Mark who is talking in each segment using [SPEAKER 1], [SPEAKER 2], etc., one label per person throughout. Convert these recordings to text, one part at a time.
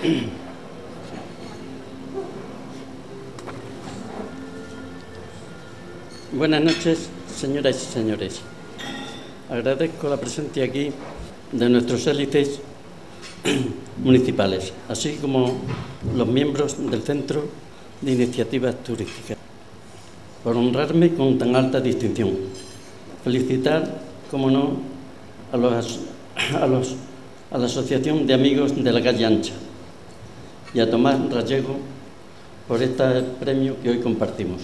[SPEAKER 1] Buenas noches, señoras y señores. Agradezco la presencia aquí de nuestros élites municipales, así como los miembros del Centro de Iniciativas Turísticas, por honrarme con tan alta distinción. Felicitar, como no, a la Asociación de Amigos de la Calle Ancha y a Tomás Rallego por este premio que hoy compartimos.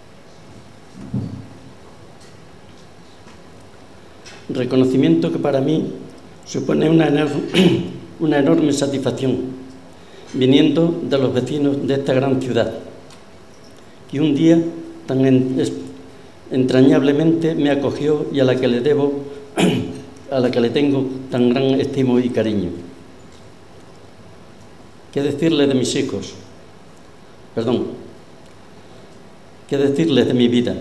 [SPEAKER 1] Reconocimiento que para mí supone una enorme satisfacción, viniendo de los vecinos de esta gran ciudad, que un día tan entrañablemente me acogió y a la que le tengo tan gran estimo y cariño. ¿Qué decirles de mis hijos? ¿Qué decirles de mi vida?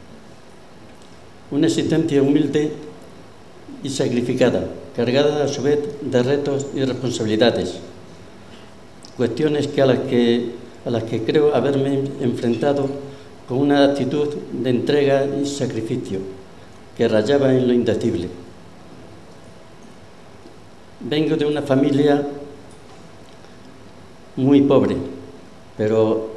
[SPEAKER 1] Una existencia humilde y sacrificada, cargada a su vez de retos y responsabilidades, cuestiones a las que creo haberme enfrentado con una actitud de entrega y sacrificio que rayaba en lo indecible. Vengo de una familia muy pobre, pero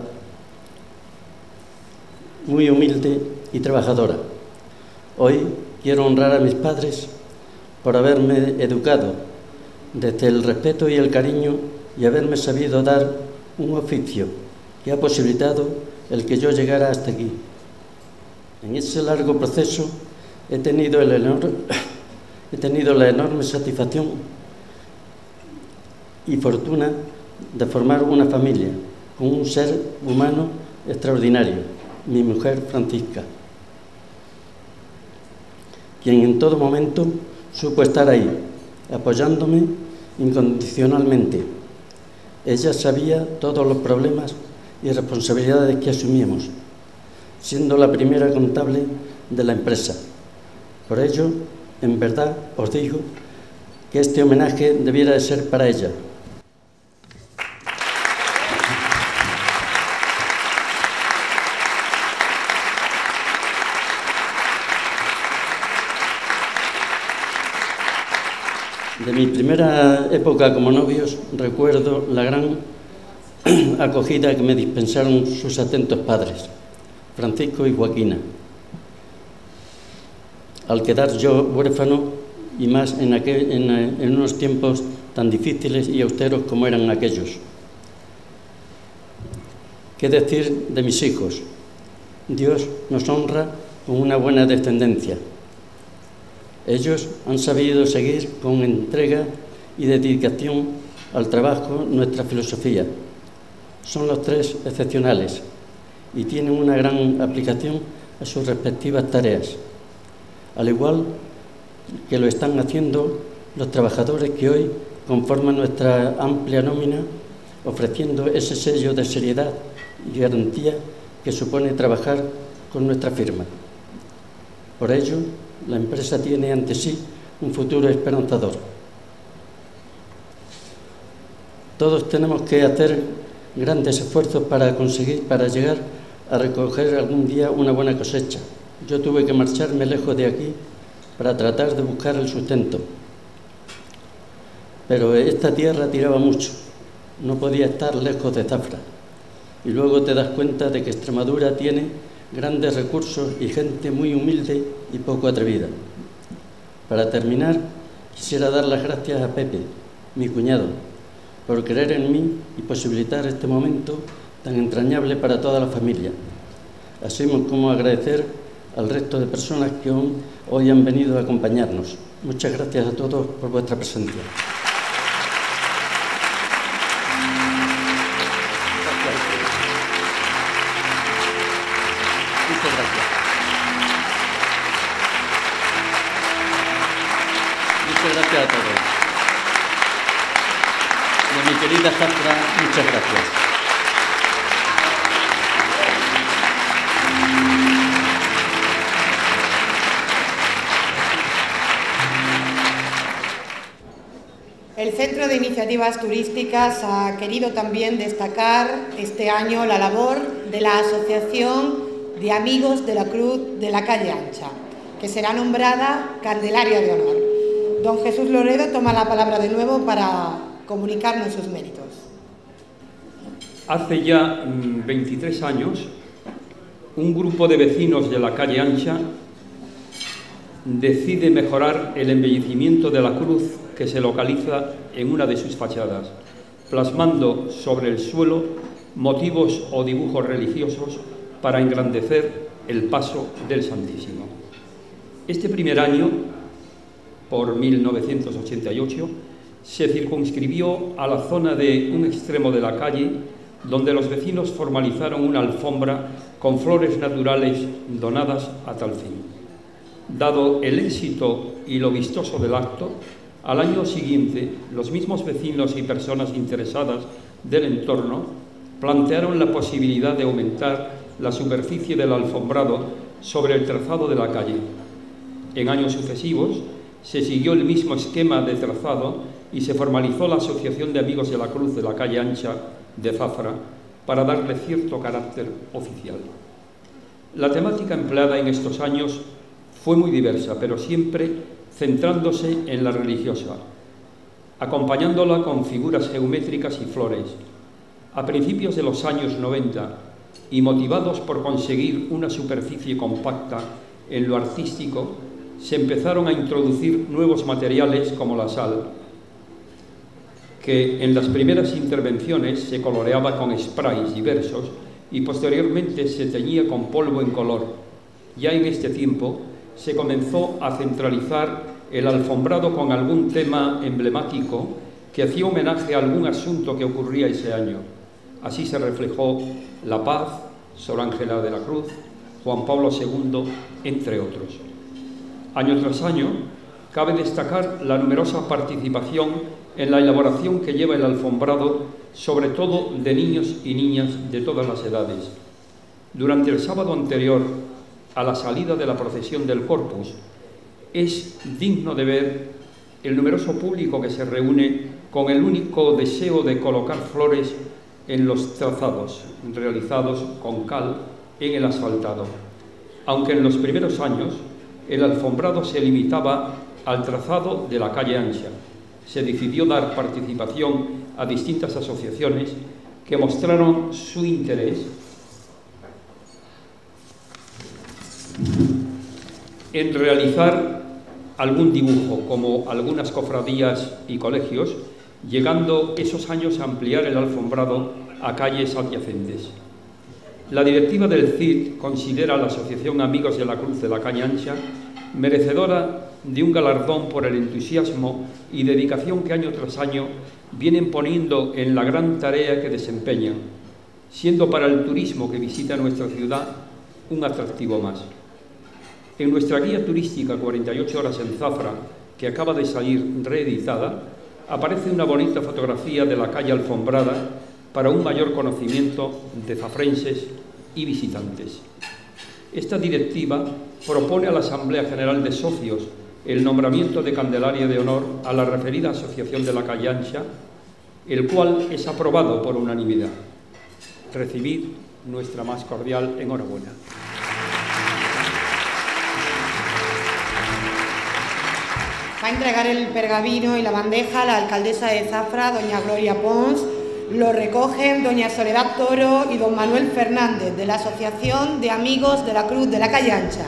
[SPEAKER 1] muy humilde y trabajadora. Hoy quiero honrar a mis padres por haberme educado desde el respeto y el cariño y haberme sabido dar un oficio que ha posibilitado el que yo llegara hasta aquí. En ese largo proceso he tenido la enorme satisfacción y fortuna de formar una familia con un ser humano extraordinario, mi mujer Francisca, quien en todo momento supo estar ahí, apoyándome incondicionalmente. Ella sabía todos los problemas y responsabilidades que asumíamos, siendo la primera contable de la empresa. Por ello, en verdad, os digo que este homenaje debiera de ser para ella. De mi primera época como novios, recuerdo la gran acogida que me dispensaron sus atentos padres, Francisco y Joaquina. Al quedar yo huérfano, y más en unos tiempos tan difíciles y austeros como eran aquellos. ¿Qué decir de mis hijos? Dios nos honra con una buena descendencia. Ellos han sabido seguir con entrega y dedicación al trabajo nuestra filosofía. Son los tres excepcionales y tienen una gran aplicación a sus respectivas tareas, al igual que lo están haciendo los trabajadores que hoy conforman nuestra amplia nómina, ofreciendo ese sello de seriedad y garantía que supone trabajar con nuestra firma. Por ello, la empresa tiene ante sí un futuro esperanzador. Todos tenemos que hacer grandes esfuerzos para llegar a recoger algún día una buena cosecha. Yo tuve que marcharme lejos de aquí para tratar de buscar el sustento. Pero esta tierra tiraba mucho, no podía estar lejos de Zafra. Y luego te das cuenta de que Extremadura tiene grandes recursos y gente muy humilde y poco atrevida. Para terminar, quisiera dar las gracias a Pepe, mi cuñado, por creer en mí y posibilitar este momento tan entrañable para toda la familia, así como agradecer al resto de personas que hoy han venido a acompañarnos. Muchas gracias a todos por vuestra presencia. Muchas gracias. Muchas gracias a todos. Y a mi querida Zafra, muchas gracias.
[SPEAKER 2] El Centro de Iniciativas Turísticas ha querido también destacar este año la labor de la Asociación de Amigos de la Cruz de la Calle Ancha, que será nombrada Candelaria de Honor. Don Jesús Loredo toma la palabra de nuevo para comunicarnos sus méritos.
[SPEAKER 3] Hace ya 23 años, un grupo de vecinos de la Calle Ancha decide mejorar el embellecimiento de la cruz que se localiza en una de sus fachadas, plasmando sobre el suelo motivos o dibujos religiosos para engrandecer el paso del Santísimo. Este primer año, por 1988, se circunscribió a la zona de un extremo de la calle, donde los vecinos formalizaron una alfombra con flores naturales donadas a tal fin. Dado el éxito y lo vistoso del acto, al año siguiente los mismos vecinos y personas interesadas del entorno plantearon la posibilidad de aumentar la superficie del alfombrado sobre el trazado de la calle. En años sucesivos se siguió el mismo esquema de trazado y se formalizó la Asociación de Amigos de la Cruz de la Calle Ancha de Zafra para darle cierto carácter oficial. La temática empleada en estos años fue muy diversa, pero siempre centrándose en la religiosa, acompañándola con figuras geométricas y flores. A principios de los años 90, y motivados por conseguir una superficie compacta en lo artístico, se empezaron a introducir nuevos materiales como la sal, que en las primeras intervenciones se coloreaba con sprays diversos y posteriormente se teñía con polvo en color. Ya en este tiempo se comenzó a centralizar el alfombrado con algún tema emblemático que hacía homenaje a algún asunto que ocurría ese año. Así se reflejó la paz, Sor Ángela de la Cruz, Juan Pablo II, entre otros. Año tras año, cabe destacar la numerosa participación en la elaboración que lleva el alfombrado, sobre todo de niños y niñas de todas las edades. Durante el sábado anterior a la salida de la procesión del Corpus, es digno de ver el numeroso público que se reúne con el único deseo de colocar flores en los trazados realizados con cal en el asfaltado. Aunque en los primeros años el alfombrado se limitaba al trazado de la Calle Ancha, se decidió dar participación a distintas asociaciones que mostraron su interés en realizar algún dibujo, como algunas cofradías y colegios, llegando esos años a ampliar el alfombrado a calles adyacentes. La directiva del CID considera a la Asociación Amigos de la Cruz de la Calle Ancha merecedora de un galardón por el entusiasmo y dedicación que año tras año vienen poniendo en la gran tarea que desempeñan, siendo para el turismo que visita nuestra ciudad un atractivo más. En nuestra guía turística 48 horas en Zafra, que acaba de salir reeditada, aparece una bonita fotografía de la calle alfombrada para un mayor conocimiento de zafrenses y visitantes. Esta directiva propone a la Asamblea General de Socios el nombramiento de Candelaria de Honor a la referida Asociación de la Calle Ancha, el cual es aprobado por unanimidad. Recibid nuestra más cordial enhorabuena.
[SPEAKER 2] Va a entregar el pergamino y la bandeja a la alcaldesa de Zafra, doña Gloria Pons. Lo recogen doña Soledad Toro y don Manuel Fernández, de la Asociación de Amigos de la Cruz de la Calle Ancha.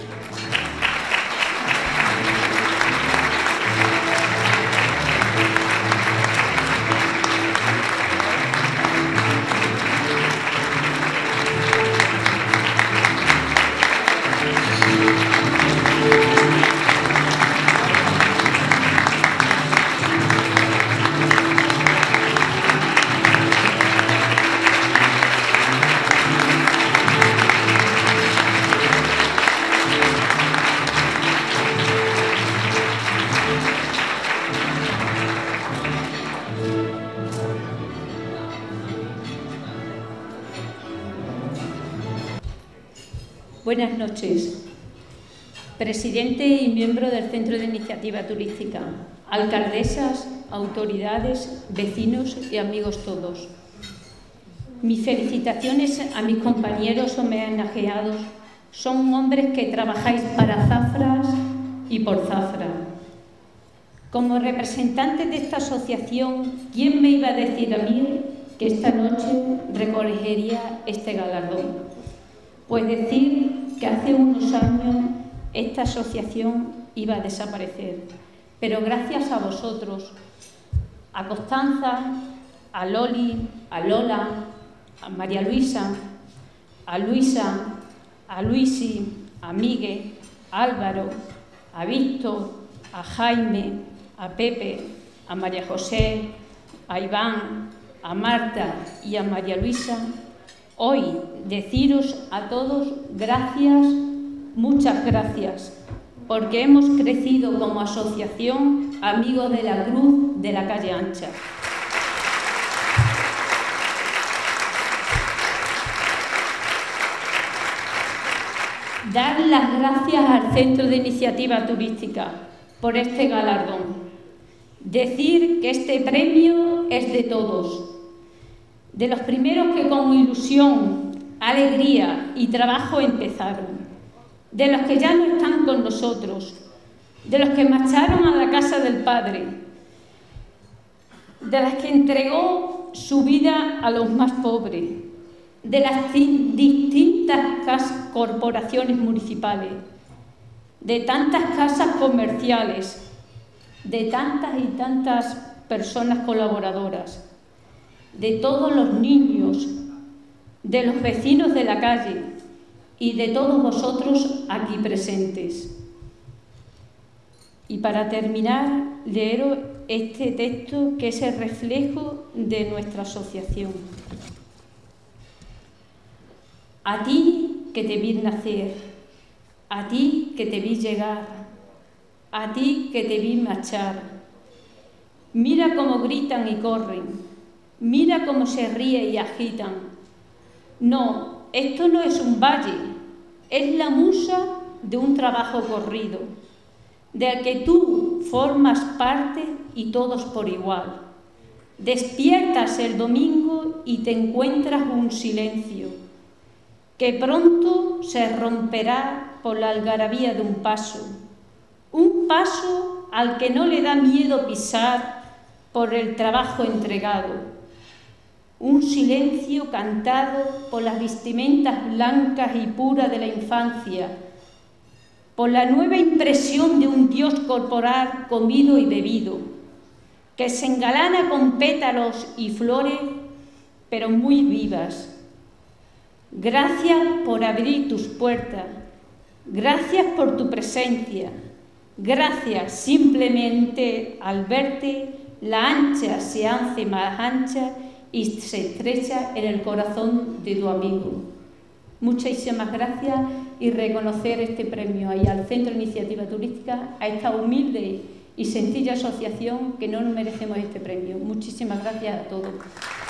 [SPEAKER 4] Buenas noches. Presidente y miembro del Centro de Iniciativa Turística, alcaldesas, autoridades, vecinos y amigos todos. Mis felicitaciones a mis compañeros homenajeados. Son hombres que trabajáis para Zafras y por Zafra. Como representante de esta asociación, ¿quién me iba a decir a mí que esta noche recogería este galardón? Pues decir que hace unos años esta asociación iba a desaparecer. Pero gracias a vosotros, a Constanza, a Loli, a Lola, a María Luisa, a Luisa, a Luisi, a Miguel, a Álvaro, a Víctor, a Jaime, a Pepe, a María José, a Iván, a Marta y a María Luisa, hoy deciros a todos gracias, muchas gracias, porque hemos crecido como asociación Amigos de la Cruz de la Calle Ancha. Dar las gracias al Centro de Iniciativa Turística por este galardón. Decir que este premio es de todos, de los primeros que con ilusión, alegría y trabajo empezaron, de los que ya no están con nosotros, de los que marcharon a la casa del Padre, de las que entregó su vida a los más pobres, de las distintas corporaciones municipales, de tantas casas comerciales, de tantas y tantas personas colaboradoras, de todos los niños, de los vecinos de la calle y de todos vosotros aquí presentes. Y para terminar, leeros este texto que es el reflejo de nuestra asociación. A ti que te vi nacer, a ti que te vi llegar, a ti que te vi marchar. Mira cómo gritan y corren, mira cómo se ríen y agitan. No, esto no es un valle, es la musa de un trabajo corrido, del que tú formas parte y todos por igual. Despiertas el domingo y te encuentras un silencio, que pronto se romperá por la algarabía de un paso al que no le da miedo pisar por el trabajo entregado, un silencio cantado por las vestimentas blancas y puras de la infancia, por la nueva impresión de un Dios corporal comido y bebido, que se engalana con pétalos y flores, pero muy vivas. Gracias por abrir tus puertas, gracias por tu presencia, gracias simplemente al verte, la ancha se hace más ancha y se estrecha en el corazón de tu amigo. Muchísimas gracias y reconocer este premio ahí al Centro de Iniciativa Turística, a esta humilde y sencilla asociación que no nos merecemos este premio. Muchísimas gracias a todos.